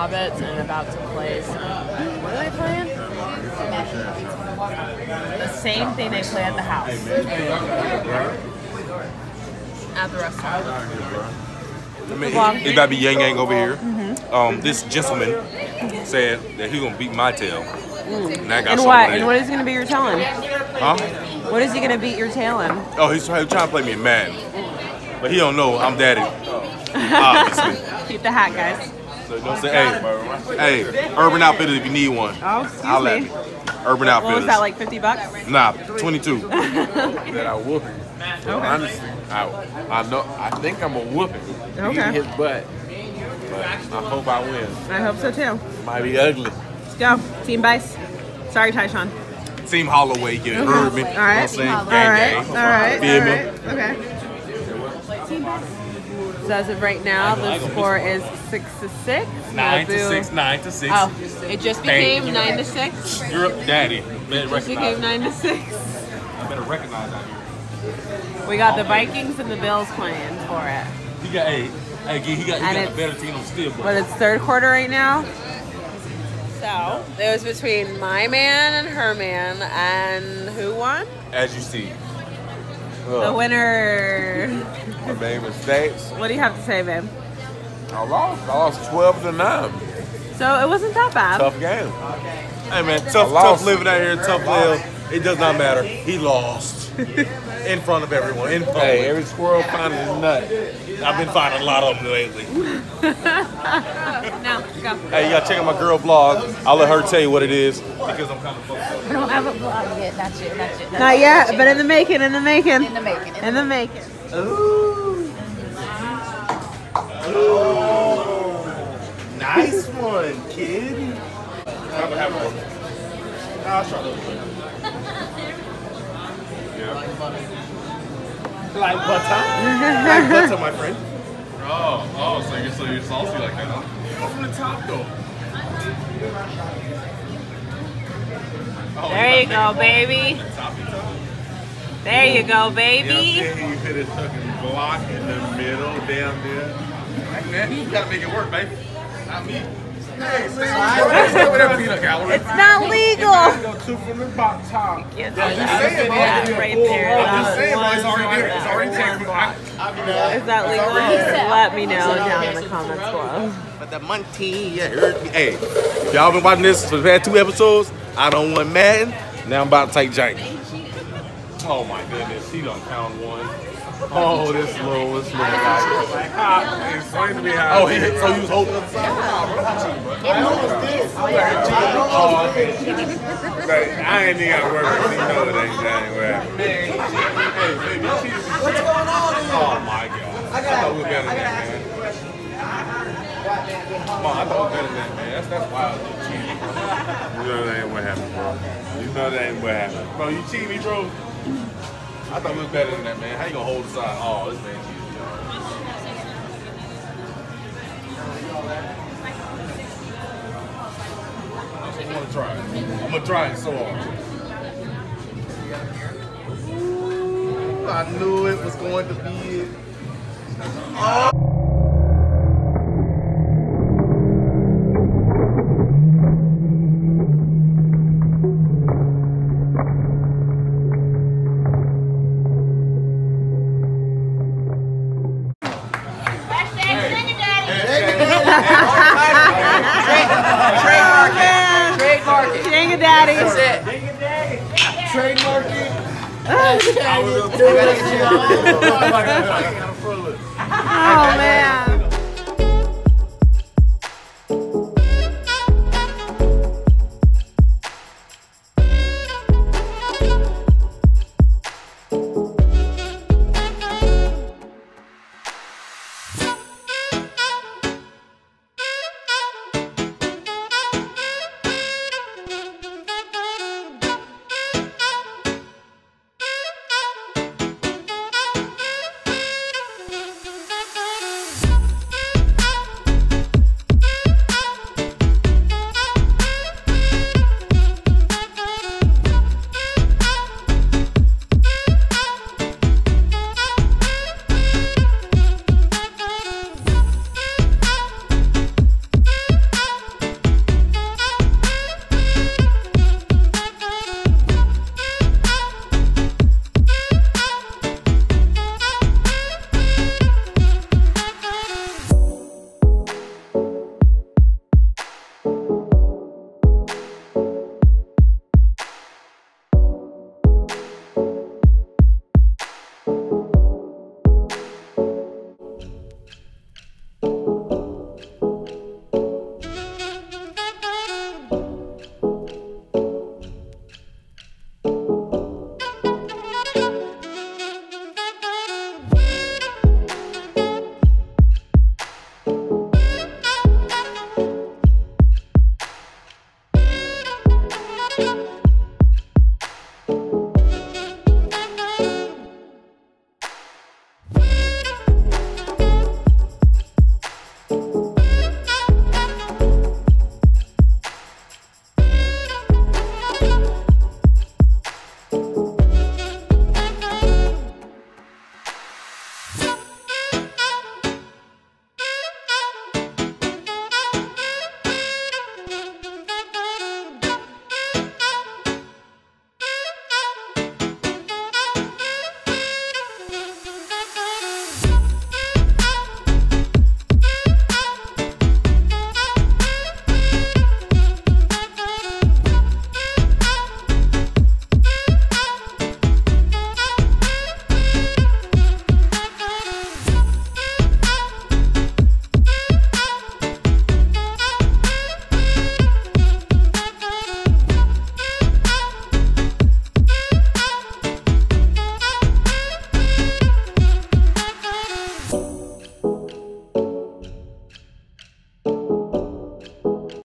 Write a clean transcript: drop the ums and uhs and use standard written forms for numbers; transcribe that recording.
Hobbits and about to play some... What are they playing? The same thing they play at the house. At the restaurant. It's about to be Yang Yang over here. This gentleman said that he's gonna beat my tail. And I got And what? And what is he gonna beat your tail in? Huh? What is he gonna beat your tail in? Oh, he's trying to play me in Madden. But he don't know I'm daddy. Obviously. Keep the hat, guys. So you know what I'm saying? Hey, Urban Outfitters if you need one. Oh, excuse I'll me. Urban Outfitters. What was that, like 50 bucks? Nah, 22. That I whoop him. Okay. Honestly, I know. I think I'm gonna whoop him. Okay. Beat his butt. But I hope I win. I hope so too. Might be ugly. Let's go. Team Bice. Sorry, Tyshawn. Team Holloway, you heard me. All right. You know what I'm saying? All right. Gang, All right. Feel All me? right. Okay. So as of right now, the score is 6-6. 9-6, 9-6. Oh, it just became 9-6. You're up, daddy. Better Just became recognize. 9-6. I better recognize that here. We got the Vikings and the Bills playing for it. He got he got a better team on steel. But it's third quarter right now. So it was between my man and her man, and who won? As you see. The winner. My made mistakes. What do you have to say, babe? I lost 12-9. So it wasn't that bad. Tough game. Hey man, tough living out here, tough live. It does not matter. He lost. In front of everyone, in public. Hey, every squirrel finds his nut. I've been finding a lot of them lately. Now, go. Hey, you gotta check out my girl vlog. I'll let her tell you what it is because I'm kind of fucked up. I don't have a vlog yet. Not yet. Not yet, but in the making, in the making. In the making. In the making. Ooh. Nice one, kid. I'm gonna have one. I'll try those. Like butter. Like butter, my friend. Oh, so you're saucy like that, huh? Go from the top, though. There you go, baby. There you go, baby. You hit a fucking block in the middle down there. Hey, man, you gotta make it work, baby. Not me. Hey, stay with that peanut gallery. It's not legal. Go two from the top. Yes, I'm just saying, bro. yeah, right there. I'm just saying, bro. It's already there. It's already taken. Is that legal? Let me know down in the comments below. But the monkey, you heard me. Hey, if y'all been watching this for the past 2 episodes, I don't want Madden. Now I'm about to take Jank. Oh my goodness, he done found one. Oh, this little guy. Explain to me how. Oh, so you was holding up the side? Oh, okay. But I ain't even got to work with you. Know it ain't anywhere. What's going on here? Oh my God. I thought we were better than that, man. Come on, I thought we were better than that, man. That's wild. You cheating. You know that ain't what happened, bro. You know that ain't what happened. Bro, you cheating me, bro. I thought we was better than that, man. How you gonna hold the side? Oh, this man cheated, y'all. I'm gonna try it. I'm gonna try it so hard. Ooh, I knew it was going to be it. Jenga Daddy. Trademark it. Oh man.